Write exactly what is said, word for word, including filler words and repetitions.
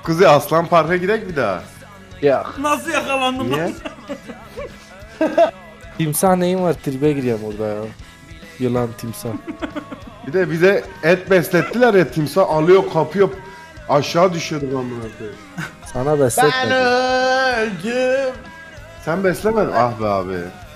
Kuzey Aslan Park'a gidelim bir daha. Ya Nasıl yakalandım Niye? lan? timsah neyin var, tribe gireceğim orada ya. Yılan timsah. Bir de bize et beslettiler ya, timsah alıyor kapıyor aşağı düşüyorduk amına koyayım. Sana besletmedim. öldüm. Sen beslemedin ah be abi.